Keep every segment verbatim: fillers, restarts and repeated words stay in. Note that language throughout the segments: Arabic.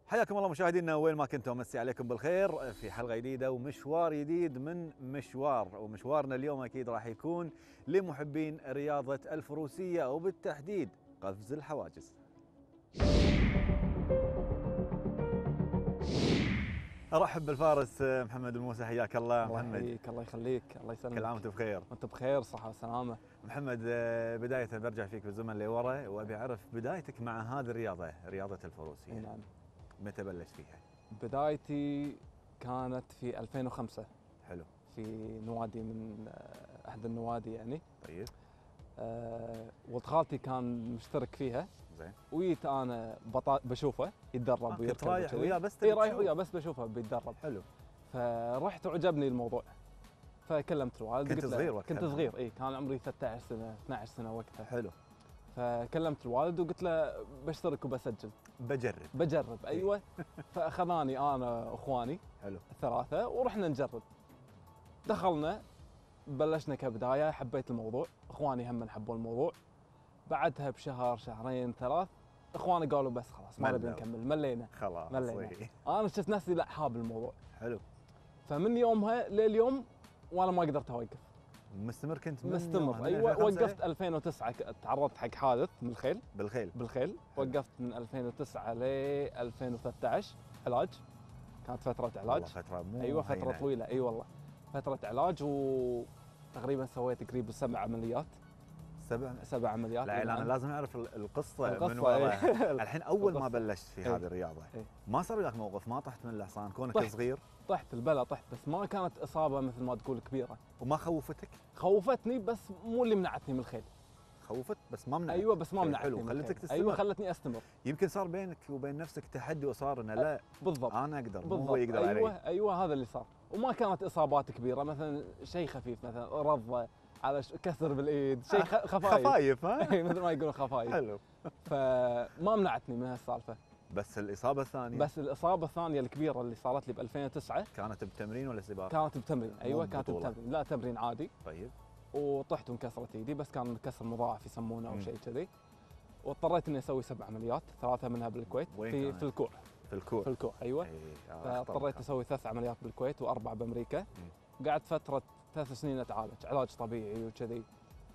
حياكم الله مشاهدينا وين ما كنتم، امسي عليكم بالخير في حلقه جديده ومشوار جديد من مشوار. ومشوارنا اليوم اكيد راح يكون لمحبين رياضه الفروسيه وبالتحديد قفز الحواجز. ارحب بالفارس محمد الموسى، حياك الله. الله محمد يحييك، الله يخليك، الله يسلمك. كل عام وانت بخير. وانت بخير، صحة وسلامة. محمد، بدايه برجع فيك بالزمن لورا وابي اعرف بدايتك مع هذه الرياضه، رياضه الفروسيه. نعم. متى بلشت فيها؟ بدايتي كانت في ألفين وخمسة. حلو. في نوادي من احد النوادي يعني. طيب. أه ولد خالتي كان مشترك فيها. زين. ويت انا بطا بشوفه يتدرب آه ويركب. كنت رايح وياه بس؟ اي رايح وياه بس بشوفه بيتدرب. حلو. فرحت وعجبني الموضوع، فكلمت الوالد. كنت صغير وقتها؟ كنت صغير، اي كان عمري ثلاثة عشر سنة اثني عشر سنة وقتها. حلو. فكلمت الوالد وقلت له بشترك وبسجل، بجرب بجرب. ايوه. فاخذاني انا واخواني حلو الثلاثه ورحنا نجرب. دخلنا، بلشنا كبدايه، حبيت الموضوع، اخواني هم حبوا الموضوع. بعدها بشهر شهرين ثلاث اخواني قالوا بس خلاص ما نبي نكمل، ملينا خلاص ملينا. انا شفت نفسي لا حاب الموضوع. حلو. فمن يومها لليوم وانا ما قدرت اوقف. مستمر كنت؟ مستمر. ايوه. وقفت ألفين وتسعة، تعرضت حق حادث من الخيل. بالخيل؟ بالخيل. وقفت من ألفين وتسعة ل ألفين وثلاثة عشر علاج. كانت فترة علاج. والله فترة مو ايوه فترة هينة. طويلة. اي والله فترة علاج، وتقريبا سويت قريب سبع عمليات. سبع سبع عمليات. لا انا لازم اعرف القصة, القصة من وراها. الحين اول القصة. ما بلشت في ايه. هذه الرياضة ايه. ما صار لك موقف ما طحت من الحصان كونك طحت. صغير؟ طحت البلا طحت، بس ما كانت اصابة مثل ما تقول كبيرة. وما خوفتك؟ خوفتني بس مو اللي منعتني من الخيل. خوفت بس ما منعت. ايوه بس ما منعتني. حلو. خلتك تستمر. ايوه خلتني استمر. يمكن صار بينك وبين نفسك تحدي وصار انه لا بالضبط انا اقدر مو بالضبط. هو يقدر ايوه علي. ايوه هذا اللي صار. وما كانت اصابات كبيره، مثلا شيء خفيف، مثلا رضه على ش... كسر بالايد، شيء خ... خفايف. خفايف ها؟ مثل ما يقولون خفايف. حلو. فما منعتني من هالسالفه. بس الاصابه الثانيه؟ بس الاصابه الثانيه الكبيره اللي صارت لي ب ألفين وتسعة كانت بتمرين ولا سباق؟ كانت بتمرين. ايوه كانت بطولة. بتمرين. لا تمرين عادي. طيب. وطحت وانكسرت ايدي، بس كان كسر مضاعف يسمونه او شيء كذي. واضطريت اني اسوي سبع عمليات، ثلاثه منها بالكويت. في كانت؟ في الكوع. في الكوع. في الكوع ايوه. ايه. فاضطريت اسوي ثلاث عمليات بالكويت واربع بامريكا. قعدت فتره ثلاث سنين اتعالج علاج طبيعي وكذي.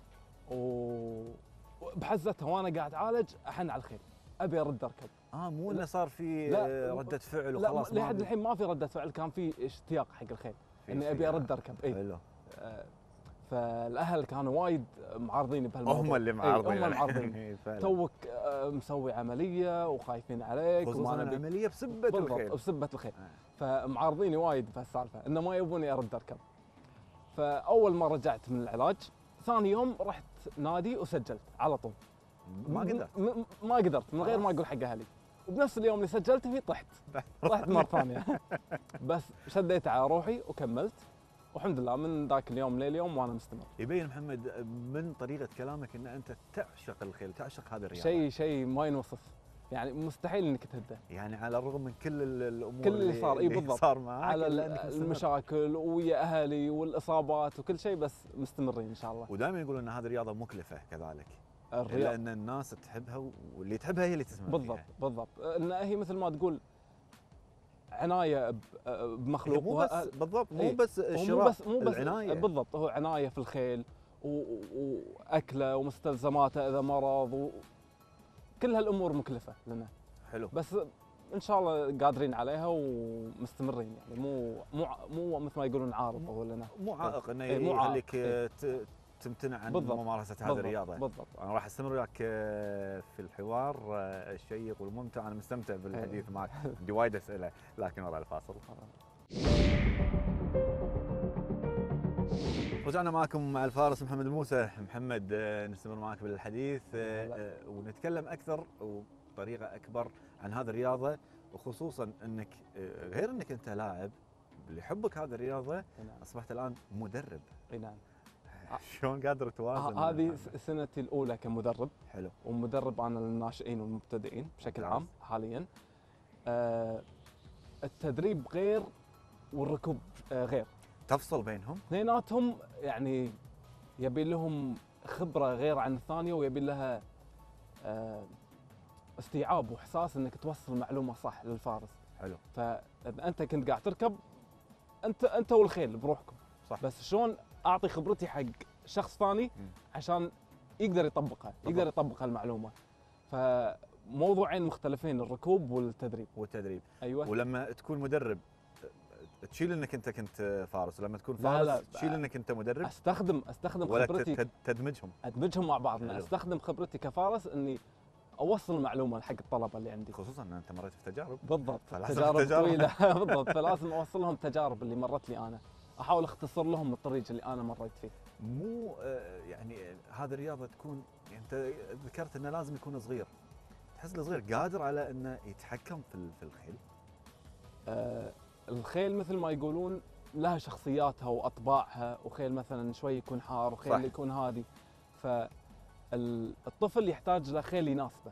وبحزتها وانا قاعد اعالج احن على الخيل، ابي ارد اركب. اه مو انه صار في لا رده فعل لا وخلاص؟ لا لحد الحين ما في رده فعل، كان في اشتياق حق الخيل اني ابي ارد اركب. اي. حلو. آه فالاهل كانوا وايد معارضين بهالموضوع. هم اللي معارضين. هم معارضين. توك آه مسوي عمليه وخايفين عليك، خصوصا وما نبي العمليه بسبه بالضبط الخيل. بسبه الخيل. آه. فمعارضيني وايد بهالسالفه، انه ما يبوني ارد اركب. فاول ما رجعت من العلاج ثاني يوم رحت نادي وسجلت على طول. ما قدرت؟ م- ما قدرت من غير ما اقول حق اهلي. وبنفس اليوم اللي سجلت فيه طحت. طحت مره ثانيه. بس شديت على روحي وكملت، والحمد لله من ذاك اليوم لليوم وانا مستمر. يبين محمد من طريقه كلامك ان انت تعشق الخيل، تعشق هذه الرياضه. شيء شيء ما ينوصف، يعني مستحيل انك تهده. يعني على الرغم من كل الامور كل اللي صار. اي بالضبط. صار معك، على المشاكل المشاكل ويا اهلي والاصابات وكل شيء، بس مستمرين ان شاء الله. ودائما يقولون ان هذه الرياضه مكلفه كذلك. الرياضة لان الناس تحبها واللي تحبها هي اللي تستمر بالضبط فيها. بالضبط. ان هي مثل ما تقول عنايه بمخلوق. مو بس بالضبط مو إيه؟ بس الشراء، مو بس مو بس العنايه. بالضبط. هو عنايه في الخيل واكله ومستلزماته اذا مرض، وكل هالامور مكلفه لنا. حلو. بس ان شاء الله قادرين عليها ومستمرين، يعني مو مو مو مثل ما يقولون عارض هو لنا. مو عائق انه إيه؟ مو يخليك عائق. إيه؟ تمتنع عن بالضبط. ممارسه هذه بالضبط. الرياضه. بالضبط. انا راح استمر وياك في الحوار الشيق والممتع، انا مستمتع بالحديث معك. عندي وايد اسئله لكن وراء الفاصل. رجعنا معكم مع الفارس محمد الموسى. محمد، نستمر معك بالحديث ونتكلم اكثر وبطريقه اكبر عن هذه الرياضه، وخصوصا انك غير انك انت لاعب لحبك هذه الرياضه، اصبحت الان مدرب. اي نعم. شلون قادر توازن؟ هذه سنتي الاولى كمدرب. حلو. ومدرب انا للناشئين والمبتدئين بشكل عام حاليا. آه التدريب غير والركوب آه غير. تفصل بينهم؟ اثنيناتهم يعني يبي لهم خبره غير عن الثانيه، ويبي لها آه استيعاب واحساس انك توصل معلومه صح للفارس. حلو. فاذا انت كنت قاعد تركب، انت انت والخيل بروحكم. صح. بس شلون اعطي خبرتي حق شخص ثاني مم. عشان يقدر يطبقها، بالضبط. يقدر يطبق هالمعلومه. فموضوعين مختلفين، الركوب والتدريب. والتدريب. ايوه. ولما تكون مدرب تشيل انك انت كنت فارس، ولما تكون لا فارس لا، تشيل انك انت مدرب، استخدم استخدم ولا خبرتي، تد- تدمجهم. ادمجهم مع بعض. حلو. استخدم خبرتي كفارس اني اوصل المعلومه حق الطلبه اللي عندي. خصوصا ان انت مريت في تجارب. بالضبط. فلازم تجارب تجارب. طويله. بالضبط. فلازم اوصل لهم التجارب اللي مرت لي انا، احاول اختصر لهم الطريق اللي انا مريت فيه. مو آه، يعني هذه الرياضه تكون، يعني انت ذكرت انه لازم يكون صغير، تحس الصغير قادر على انه يتحكم في ال- في الخيل؟ آه الخيل مثل ما يقولون لها شخصياتها واطباعها، وخيل مثلا شوي يكون حار وخيل صح. يكون هادي. فالطفل يحتاج له خيل يناسبه.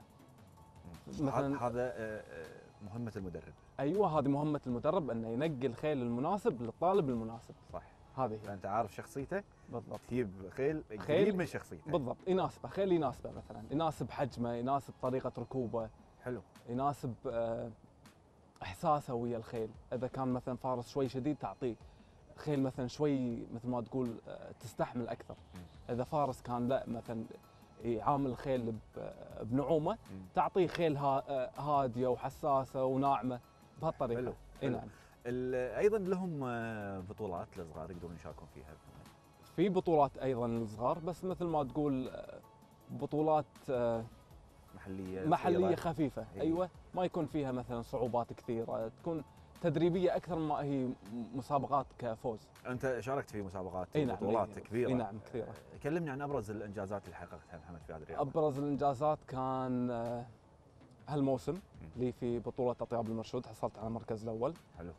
مثلاً- هذا آه، آه، مهمه المدرب. ايوه، هذه مهمه المدرب، انه ينقي الخيل المناسب للطالب المناسب. صح. هذه هي. فانت عارف شخصيته، بالضبط. تجيب خيل خيل- قريب من شخصيته. بالضبط، يناسبه خيل يناسبه، مثلا يناسب حجمه، يناسب طريقه ركوبه، حلو. يناسب آه، احساسه ويا الخيل. اذا كان مثلا فارس شوي شديد تعطيه خيل مثلا شوي مثل ما تقول آه، تستحمل اكثر. اذا فارس كان لا مثلا يعامل الخيل ب- بنعومه، مم. تعطيه خيل ها- آه، هاديه وحساسه وناعمه بهالطريقه. حلو. اي حلو. نعم. ال- ايضا لهم آه، بطولات الصغار يقدرون يشاركون فيها. في بطولات ايضا للصغار، بس مثل ما تقول آه، بطولات آه، محليه محليه صغيرة. خفيفه. إيه. ايوه، ما يكون فيها مثلا صعوبات كثيره، تكون تدريبيه اكثر ما هي مسابقات كفوز. انت شاركت في مسابقات اي نعم. وبطولات إي- كبيره. اي نعم كثيره. آه، كلمني عن ابرز الانجازات اللي حققتها محمد في هذه الرياضه. ابرز الانجازات كان آه، هالموسم لي في بطوله اطياب المرشود، حصلت على المركز الاول. حلو.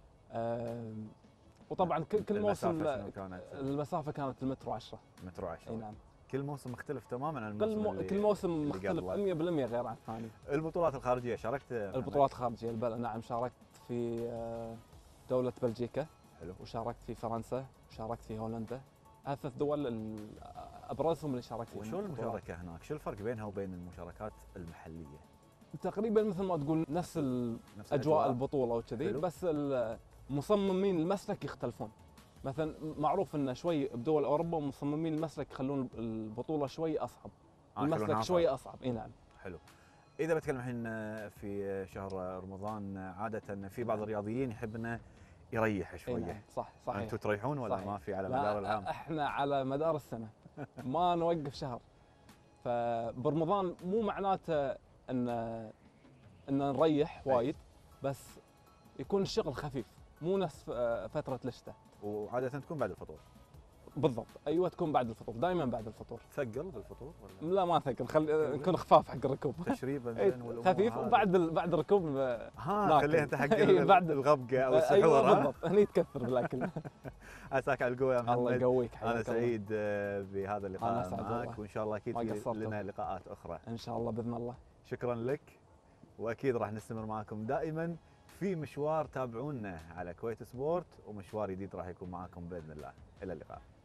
آه، وطبعا كل كل المسافة موسم شنو كانت؟ المسافه كانت المتر وعشرة. متر وعشرة. اي نعم. كل موسم مختلف تماما عن كل الموسم مو... اللي كل موسم اللي مختلف قبله. مية بالمية غير عن الثاني. البطولات الخارجيه شاركت محمد؟ البطولات الخارجيه البل... نعم، شاركت في آه، دوله بلجيكا. حلو. وشاركت في فرنسا، وشاركت في هولندا. هالثلاث دول ال- ابرزهم اللي شاركت فيهم. وشلون البطولات. المشاركه هناك؟ شو الفرق بينها وبين المشاركات المحليه؟ تقريبا مثل ما تقول نفس ال- نفس اجواء البطوله وكذي، حلو. بس مصممين المسلك يختلفون. مثلا معروف انه شوي بدول اوروبا مصممين المسلك يخلون البطوله شوي اصعب. آه، المسلك يخلونها شوي أصعب. اصعب. اي نعم. حلو. اذا بتكلم الحين في شهر رمضان، عاده في بعض الرياضيين يحب انه يريح اي شويه. نعم. صح. صحيح. انتم تريحون ولا صحيح. ما في على لا، مدار العام؟ احنا على مدار السنه ما نوقف شهر. فبرمضان مو معناته ان ان نريح وايد، بس يكون الشغل خفيف، مو نفس آه، فتره الشتاء. وعاده تكون بعد الفطور. بالضبط. ايوه، تكون بعد الفطور، دائما بعد الفطور. تثقل بالفطور ولا لا ما ثقل، خل نكون خفاف حق الركوب. تشريبا إيه، زين والامور خفيف. هذه؟ وبعد ال- بعد الركوب آه، ها ناكل. خليها انت حق إيه، ال- بعد- الغبقه او السحور. ايوه ها؟ بالضبط، هني تكثر بالاكل. عساك على القوه يا الله محمد. يقويك. انا حياك الله. سعيد آه، بهذا أنا اللقاء أسعد معك، والله. وان شاء الله اكيد ما في قصرتوا. لنا لقاءات اخرى. ان شاء الله باذن الله. شكرا لك، واكيد راح نستمر معكم دائما في مشوار. تابعونا على كويت سبورت، ومشوار جديد راح يكون معكم باذن الله. الى اللقاء.